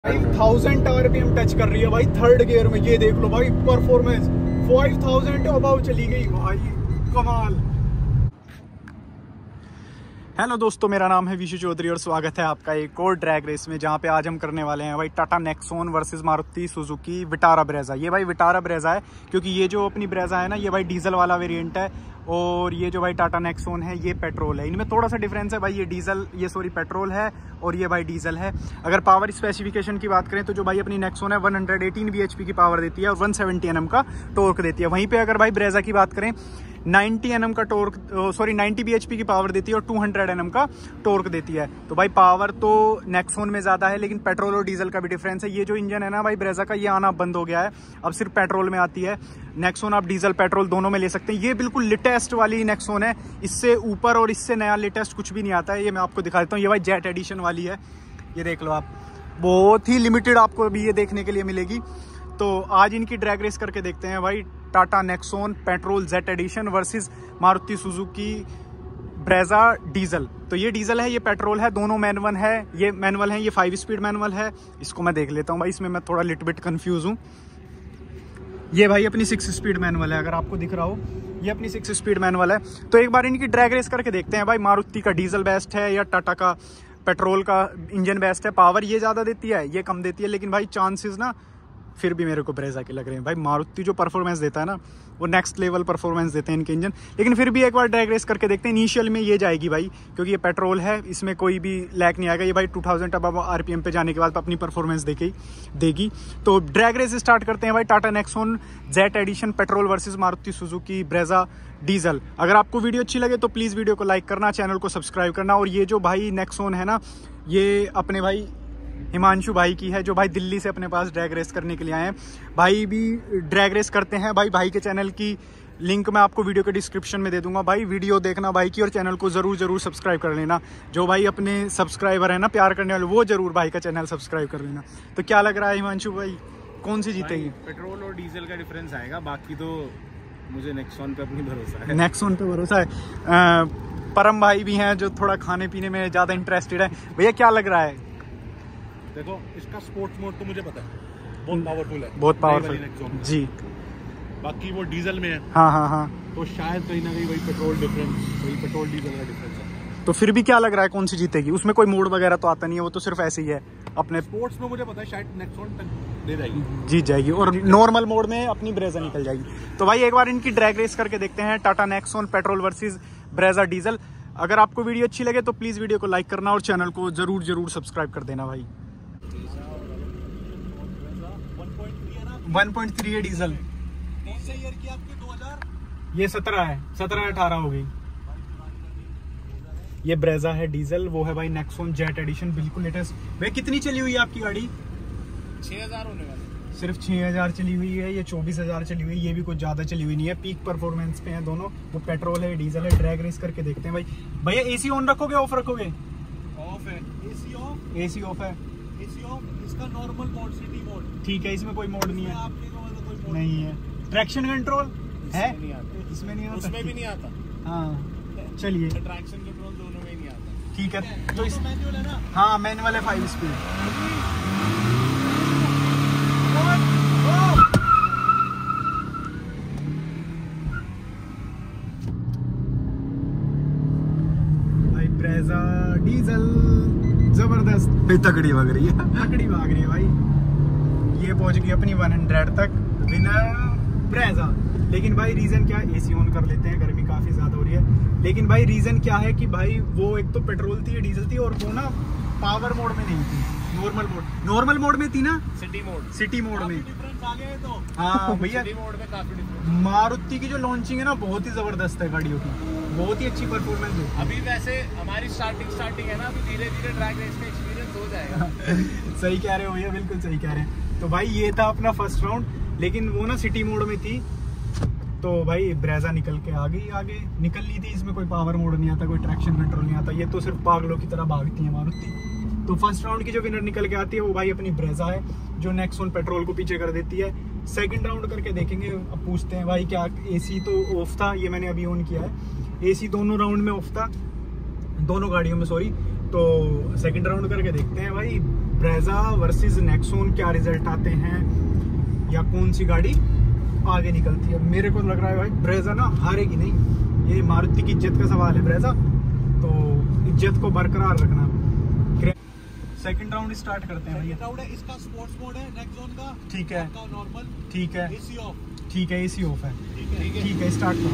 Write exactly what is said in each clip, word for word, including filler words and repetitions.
Five thousand RPM touch कर रही है भाई थर्ड गियर में। ये देख लो भाई परफॉर्मेंस फाइव थाउजेंड अबाउ चली गई भाई, कमाल। हेलो दोस्तों, मेरा नाम है विशु चौधरी और स्वागत है आपका एक और ड्रैग रेस में, जहां पे आज हम करने वाले हैं भाई Tata Nexon versus Maruti Suzuki Vitara Brezza. ये भाई विटारा ब्रेजा है क्योंकि ये जो अपनी ब्रेजा है ना, ये भाई डीजल वाला वेरिएंट है और ये जो भाई टाटा नेक्सॉन है ये पेट्रोल है। इनमें थोड़ा सा डिफरेंस है भाई, ये डीजल ये सॉरी पेट्रोल है और ये भाई डीजल है। अगर पावर स्पेसिफिकेशन की बात करें तो जो भाई अपनी नेक्सॉन है वन हंड्रेड एटीन बीएचपी की पावर देती है और वन सेवेंटी एनएम का टॉर्क देती है। वहीं पे अगर भाई ब्रेजा की बात करें नाइंटी एनएम का टॉर्क सॉरी नाइंटी बीएचपी की पावर देती है और टू हंड्रेड एनएम का टॉर्क देती है। तो भाई पावर तो नेक्सॉन में ज्यादा है, लेकिन पेट्रोल और डीजल का भी डिफरेंस है। ये जो इंजन है ना भाई ब्रेजा का, ये आना बंद हो गया है, अब सिर्फ पेट्रोल में आती है। नेक्सॉन आप डीजल पेट्रोल दोनों में ले सकते हैं। ये बिल्कुल लेटेस्ट वाली नेक्सॉन है, इससे ऊपर और इससे नया लेटेस्ट कुछ भी नहीं आता है। ये मैं आपको दिखा देता हूँ, ये भाई जेट एडिशन वाली है, ये देख लो आप, बहुत ही लिमिटेड आपको अभी ये देखने के लिए मिलेगी। तो आज इनकी ड्रैग रेस करके देखते हैं भाई, Tata Nexon petrol jet edition versus Maruti Suzuki Brezza diesel. तो ये डीजल है, ये पेट्रोल है, दोनों मैनुअल है। ये मैनुअल है, ये फाइव स्पीड मैनुअल है। इसको मैं देख लेता हूँ भाई, इसमें मैं थोड़ा लिटिल बिट कंफ्यूज हूँ। ये भाई अपनी सिक्स स्पीड मैनुअल है, अगर आपको दिख रहा हो ये अपनी सिक्स स्पीड मैनुअल है। तो एक बार इनकी ड्रैग रेस करके देखते हैं भाई, मारुति का डीजल बेस्ट है या टाटा का पेट्रोल का इंजन बेस्ट है। पावर ये ज़्यादा देती है, ये कम देती है, लेकिन भाई चांसेस ना फिर भी मेरे को ब्रेजा के लग रहे हैं। भाई मारुति जो परफॉर्मेंस देता है ना, वो नेक्स्ट लेवल परफॉर्मेंस देते हैं इनके इंजन। लेकिन फिर भी एक बार ड्रैग रेस करके देखते हैं। इनिशियल में ये जाएगी भाई, क्योंकि ये पेट्रोल है, इसमें कोई भी लैग नहीं आएगा। ये भाई टू थाउजेंड अब आरपीएम पे जाने के बाद अपनी परफॉर्मेंस देगी देगी तो ड्रैग रेस स्टार्ट करते हैं भाई। Tata Nexon jet edition petrol versus Maruti Suzuki Brezza diesel. अगर आपको वीडियो अच्छी लगे तो प्लीज़ वीडियो को लाइक करना, चैनल को सब्सक्राइब करना। और ये जो भाई नेक्सॉन है ना, ये अपने भाई हिमांशु भाई की है, जो भाई दिल्ली से अपने पास ड्रैग रेस करने के लिए आए हैं। भाई भी ड्रैग रेस करते हैं भाई। भाई के चैनल की लिंक मैं आपको वीडियो के डिस्क्रिप्शन में दे दूंगा। भाई वीडियो देखना भाई की और चैनल को जरूर जरूर सब्सक्राइब कर लेना। जो भाई अपने सब्सक्राइबर है ना, प्यार करने वाले, वो जरूर भाई का चैनल सब्सक्राइब कर लेना। तो क्या लग रहा है हिमांशु भाई, कौन सी जीतेगी? पेट्रोल और डीजल का डिफरेंस आएगा, बाकी तो मुझे नेक्सॉन पे अपनी भरोसा है। नेक्सॉन पे भरोसा है। आ, परम भाई भी हैं जो थोड़ा खाने पीने में ज्यादा इंटरेस्टेड है। भैया क्या लग रहा है? देखो, इसका स्पोर्ट्स मोड तो मुझे पता है, बहुत पावरफुल है, बहुत पावरफुल जी। बाकी वो डीजल में है, हाँ हाँ हाँ, तो शायद कहीं ना कहीं वही पेट्रोल डिफरेंस वही पेट्रोल डीजल का डिफरेंस है। तो फिर भी क्या लग रहा है कौन सी जीतेगी? उसमें कोई मोड वगैरह तो आता नहीं है, वो तो सिर्फ ऐसे ही है अपने। स्पोर्ट्स में मुझे पता है शायद नेक्सॉन तक दे जाएगी, जीत जाएगी, और नॉर्मल मोड में अपनी ब्रेजा निकल जाएगी। तो भाई एक बार इनकी ड्रैग रेस करके देखते हैं, Tata Nexon petrol versus Brezza diesel. अगर आपको वीडियो अच्छी लगे तो प्लीज वीडियो को लाइक करना और चैनल को जरूर जरूर सब्सक्राइब कर देना भाई। वन पॉइंट थ्री है डीजल। कौन से ईयर की आपकी? दो हज़ार? ये सत्रह है, सत्रह अठारह हो गई। ये ब्रेजा है डीजल, वो है भाई नेक्सॉन जेट एडिशन, बिल्कुल लेटेस्ट। भाई कितनी चली हुई है आपकी गाड़ी? छह हजार होने वाली। सिर्फ छह हजार चली हुई है। ये चौबीस हजार चली हुई है, ये भी कुछ ज्यादा चली हुई नहीं है। पीक परफॉर्मेंस पे है दोनों, वो पेट्रोल है डीजल है। ड्रैग रेस करके देखते हैं भाई। भैया एसी ऑन रखोगे ऑफ रखोगे? ऑफ है। AC off? एसी ऑफ है। AC off. इसका नॉर्मल मोड, सिटी मोड। ठीक है, इसमें कोई मोड नहीं है। आपके कोई मोड नहीं है। ट्रैक्शन कंट्रोल है? नहीं आता। इसमें नहीं आता, उसमें भी नहीं आता। हाँ चलिए, ट्रैक्शन कंट्रोल दोनों में ही नहीं आता। ठीक है। तो इस मैनुअल है ना? हाँ मैनुअल है, फाइव स्पीड। भाई ब्रेजा डीजल जबरदस्त तकड़ी भाग रही है, तकड़ी भाग रही है भाई। ये पहुंच गई अपनी वन हंड्रेड तक, विनर ब्रेजा। लेकिन भाई रीजन क्या है, एसी ऑन कर लेते हैं, गर्मी काफी ज्यादा हो रही है। लेकिन भाई रीजन क्या है कि भाई वो एक तो पेट्रोल थी, डीजल थी, और वो ना पावर मोड में नहीं थी, नॉर्मल मोड नॉर्मल मोड में थी ना, सिटी मोड सिटी मोड में। डिफरेंस आ गया तो हाँ भैया, सिटी मोड में काफी डिफरेंस। मारुति की जो लॉन्चिंग है ना, बहुत ही जबरदस्त है गाड़ियों की, बहुत ही अच्छी परफॉर्मेंस है। अभी वैसे हमारी स्टार्टिंग स्टार्टिंग है ना, अभी धीरे धीरे ड्रैग रेस में एक्सपीरियंस हो जाएगा। सही कह रहे हो भैया, बिल्कुल सही कह रहे हैं। तो भाई ये था अपना फर्स्ट राउंड, लेकिन वो ना सिटी मोड में थी, तो भाई ब्रेजा निकल के आ गई आगे। निकल ली थी, इसमें कोई पावर मोड नहीं आता, कोई ट्रैक्शन कंट्रोल नहीं आता, ये तो सिर्फ पागलों की तरह भागती है मारुति। तो फर्स्ट राउंड की जो विनर निकल के आती है वो भाई अपनी ब्रेजा है, जो नेक्सॉन पेट्रोल को पीछे कर देती है। सेकंड राउंड करके देखेंगे। अब पूछते हैं भाई, क्या एसी तो ऑफ था, ये मैंने अभी ऑन किया है, एसी दोनों राउंड में ऑफ था, दोनों गाड़ियों में सॉरी। तो सेकंड राउंड करके देखते हैं भाई, ब्रेजा वर्सेस नेक्सॉन क्या रिजल्ट आते हैं या कौन सी गाड़ी आगे निकलती है। मेरे को लग रहा है भाई ब्रेजा ना हारेगी नहीं, ये मारुति की इज्जत का सवाल है ब्रेजा, तो इज्जत को बरकरार रखना। सेकंड राउंड स्टार्ट करते हैं भैया। राउंड है इसका स्पोर्ट्स मोड है नेक्सॉन का, ठीक है नॉर्मल, ठीक है एसी ऑफ, ठीक है एसी ऑफ है, ठीक है ठीक है स्टार्ट करो।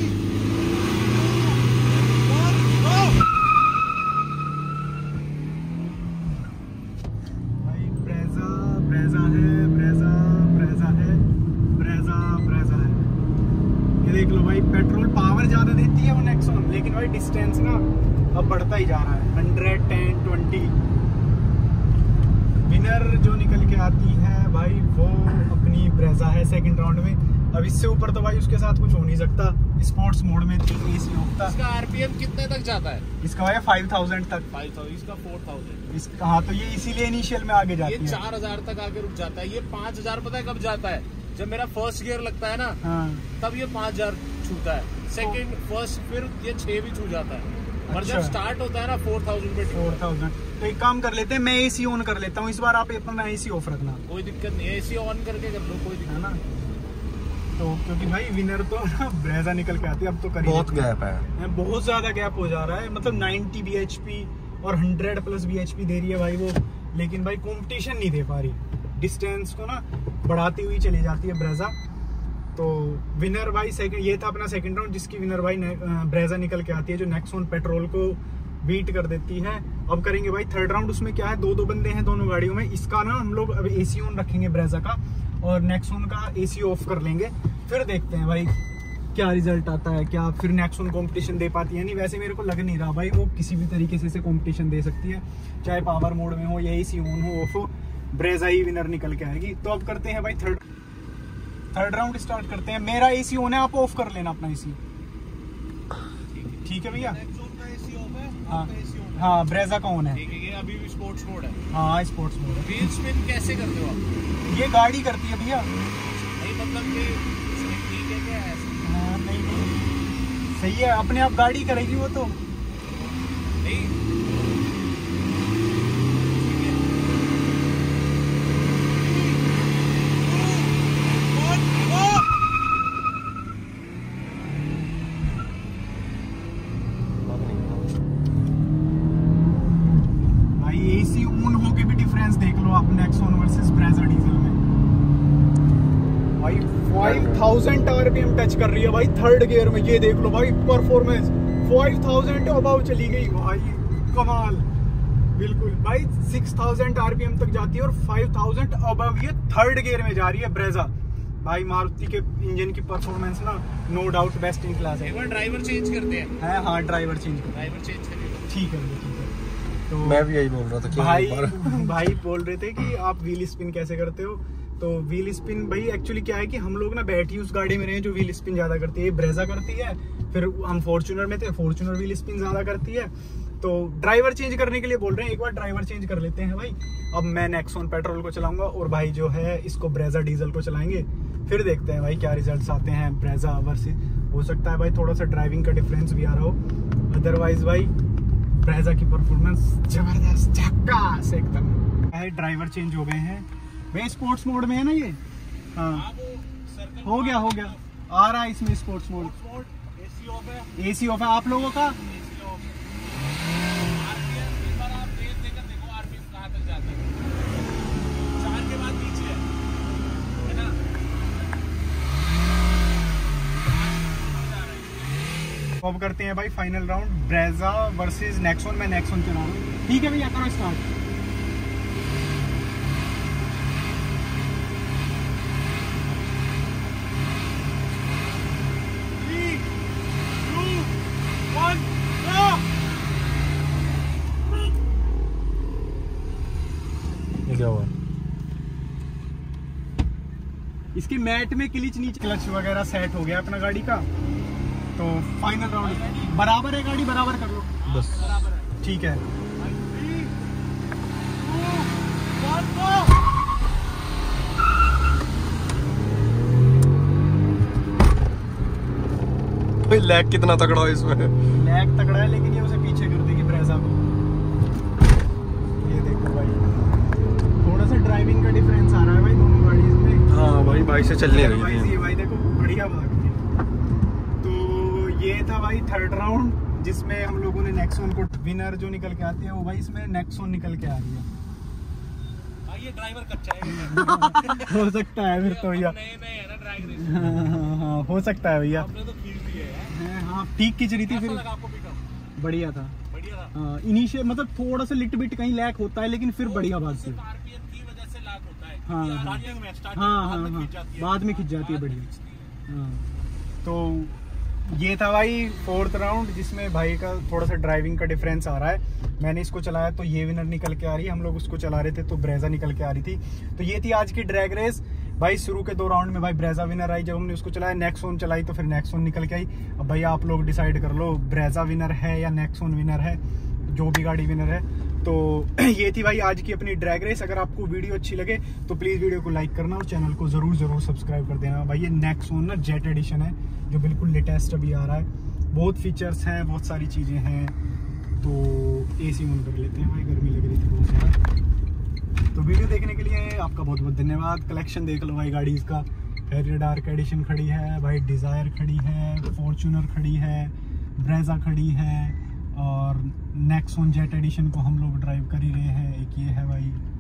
भाई ब्रेजा ब्रेजा है, ब्रेजा ब्रेजा है, ब्रेजा ब्रेजा है। ये देख लो भाई, पेट्रोल पावर ज्यादा देती है वो नेक्सॉन, लेकिन भाई डिस्टेंस ना अब बढ़ता ही जा रहा है। हंड्रेड टेन ट्वेंटी विनर जो निकल के आती है भाई वो अपनी ब्रेजा है सेकंड राउंड में। अब इससे ऊपर तो भाई उसके साथ कुछ हो नहीं सकता। स्पोर्ट्स मोड में थी, एसी ऑफ था। इसका आरपीएम कितने तक जाता है? इसका भाई फाइव थाउजेंड तक, फाइव थाउजेंड, इसका फोर थाउजेंड। इसका हाँ, तो ये इसीलिए इनिशियल में आगे जाती ये है। चार हजार तक आके रुक जाता है। ये पाँच हजार पता है कब जाता है? जब मेरा फर्स्ट गियर लगता है ना, हाँ। तब ये पाँच हजार छूता है। सेकंड फर्स्ट फिर ये छह भी छू जाता है। और अच्छा। जब स्टार्ट होता है ना फोर थाउजेंड पे फोर थाउजेंड। तो एक काम कर लेते हैं, मैं एसी ऑन कर लेता हूँ इस बार, आप अपना एसी ऑफ रखना। कोई दिक्कत नहीं है, एसी ऑन करके कर लो, कोई दिक्कत है ना। तो क्योंकि भाई विनर तो ना ब्रेजा निकल के आती है अब तो। करीब बहुत गैप है, बहुत ज्यादा गैप हो जा रहा है, मतलब नाइंटी बीएचपी और हंड्रेड प्लस बीएचपी दे रही है भाई वो, लेकिन भाई कंपटीशन नहीं दे पा रही, डिस्टेंस को ना बढ़ाती हुई चली जाती है ब्रेजा। तो विनर भाई सेकंड, ये था अपना सेकंड राउंड जिसकी विनर भाई ब्रेजा निकल के आती है, जो नेक्सॉन पेट्रोल को बीट कर देती है। अब करेंगे भाई थर्ड राउंड, उसमें क्या है, दो दो बंदे हैं दोनों गाड़ियों में। इसका ना हम लोग अब एसी ऑन रखेंगे ब्रेजा का, और नेक्सॉन का एसी ऑफ कर लेंगे। फिर देखते हैं भाई क्या रिजल्ट आता है, क्या फिर नेक्सॉन कंपटीशन दे पाती है। नहीं वैसे मेरे को लग नहीं रहा भाई वो किसी भी तरीके से कंपटीशन दे सकती है, चाहे पावर मोड में हो या एसी ऑन हो ऑफ हो, ब्रेजा ही विनर निकल के आएगी। तो अब करते हैं भाई थर्ड थर्ड राउंड स्टार्ट करते हैं। मेरा एसी ऑन है, आप ऑफ कर लेना अपना एसी, ठीक है भैया। हाँ हाँ, ब्रेजा का ऑन है। ठीक है, ये अभी भी स्पोर्ट्स मोड है। हाँ स्पोर्ट्स मोड है। व्हील स्पिन कैसे करते हो आप? ये गाड़ी करती है भैया। नहीं मतलब कि ठीक है क्या है? हाँ नहीं नहीं सही है, अपने आप गाड़ी करेगी वो तो। नहीं एसी ऑन होके भी डिफरेंस देख लो आप नेक्सॉन वर्सेस ब्रेजा डीजल में। भाई फाइव थाउजेंड आरपीएम टच कर रही है भाई थर्ड गियर में, ये देख लो भाई परफॉर्मेंस फाइव थाउजेंड अबव चली गई भाई, कमाल। बिल्कुल भाई सिक्स थाउजेंड आरपीएम तक जाती है और फाइव थाउजेंड अबव ये थर्ड गियर में जा रही है ब्रेजा। भाई मारुति के इंजन की परफॉर्मेंस ना no doubt best in class है। एक बार ड्राइवर चेंज करते हैं। है हाँ, ड्राइवर चेंज कर, ड्राइवर चेंज करिए। ठीक है ठीक है। तो मैं भी यही बोल रहा था। भाई भाई बोल रहे थे कि आप व्हील स्पिन कैसे करते हो। तो व्हील स्पिन भाई एक्चुअली क्या है कि हम लोग ना बैठी उस गाड़ी में रहे जो व्हील स्पिन ज्यादा करती है, ब्रेजा करती है। फिर हम फॉर्च्यूनर में थे, फॉर्च्यूनर व्हील स्पिन ज्यादा करती है। तो ड्राइवर चेंज करने के लिए बोल रहे हैं, एक बार ड्राइवर चेंज कर लेते हैं भाई। अब मैं नेक्सॉन पेट्रोल को चलाऊंगा और भाई जो है इसको ब्रेजा डीजल को चलाएंगे, फिर देखते हैं भाई क्या रिजल्ट्स आते हैं ब्रेजा वर्सेस। हो सकता है भाई थोड़ा सा ड्राइविंग का डिफरेंस भी आ रहा हो, अदरवाइज भाई ब्रेजा की परफॉर्मेंस जबरदस्त झक्कास एकदम। भाई ड्राइवर चेंज हो गए हैं भाई, स्पोर्ट्स मोड में है ना ये। हाँ हो गया हो गया, आ रहा है इसमें स्पोर्ट्स मोड। एसी ऑफ है, एसी ऑफ है आप लोगों का। एसी ऑफ है। आरपीएम एक बार आप रेस देकर देखो आरपीएम कहाँ तक जाता है। चार के बाद नीचे है, है ना। अब करते हैं भाई final round, Brezza versus Nexon. मैं नेक्सॉन चला रहा हूँ, ठीक है भैया करो स्टार्ट। क्या हुआ? इसकी मैट में क्लिच नीचे, क्लच वगैरह सेट हो गया अपना गाड़ी का। तो फाइनल राउंड बराबर है, गाड़ी बराबर कर लो बस, ठीक है। लैग कितना तगड़ा है इसमें। लैग तगड़ा है लेकिन ये उसे पीछे कर देगी ब्रेजा को। ये देखो भाई ड्राइविंग का डिफरेंस आ रहा है भाई दोनों गाड़ी में। हाँ भाई बाइक से चलने लगी भाई थी। ये भाई देखो बढ़िया भाग रही है। तो ये था भाई थर्ड राउंड जिसमें हम लोगों ने नेक्सॉन को विनर जो निकल के आती है वो भाई इसमें नेक्सॉन निकल के आ रही है। ये ड्राइवर कच्चा है। हो सकता है फिर तो भैया। नए नए है ना ड्रैग रेस। हाँ हाँ हाँ हो सकता है भैया। आपने तो खींच दिया है। हाँ पीक की चली थी फिर। लगा आपको पिकअप? बढ़िया था। बढ़िया था। हाँ इनिशियल मतलब थोड़ा सा लिट बिट कहीं लैक होता है लेकिन फिर बढ़िया भागती है। आरपीएम की वजह से लैग होता है। हाँ क्योंकि हाँ स्टार्टिंग में स्टार्टिंग हाँ हाँ में हाँ खींच जाती है। बाद में खिंच जाती है बाद में बढ़िया। खींचती है। हाँ तो ये था भाई फोर्थ राउंड जिसमें भाई का थोड़ा सा ड्राइविंग का डिफरेंस आ रहा है। मैंने इसको चलाया तो ये विनर निकल के आ रही है, हम लोग उसको चला रहे थे तो ब्रेजा निकल के आ रही थी। तो ये थी आज की ड्रैग रेस भाई। शुरू के दो राउंड में भाई ब्रेजा विनर आई, जब हमने उसको चलाया नेक्सॉन चलाई तो फिर नेक्सॉन निकल के आई। अब भाई आप लोग डिसाइड कर लो ब्रेजा विनर है या नेक्सॉन विनर है, जो भी गाड़ी विनर है। तो ये थी भाई आज की अपनी ड्रैग रेस। अगर आपको वीडियो अच्छी लगे तो प्लीज़ वीडियो को लाइक करना और चैनल को ज़रूर ज़रूर सब्सक्राइब कर देना। भाई ये नेक्सॉन ना जेट एडिशन है जो बिल्कुल लेटेस्ट अभी आ रहा है। बहुत फीचर्स हैं, बहुत सारी चीज़ें हैं। तो एसी ऑन कर लेते हैं भाई, गर्मी लग रही थी बहुत ज़्यादा। तो वीडियो देखने के लिए आपका बहुत बहुत धन्यवाद। कलेक्शन देख लो भाई गाड़ीज़ का। हैरियर डार्क एडिशन खड़ी है भाई, डिज़ायर खड़ी है, फॉर्च्यूनर खड़ी है, ब्रेजा खड़ी है और नेक्सॉन जेट एडिशन को हम लोग ड्राइव कर ही रहे हैं। एक ये है भाई।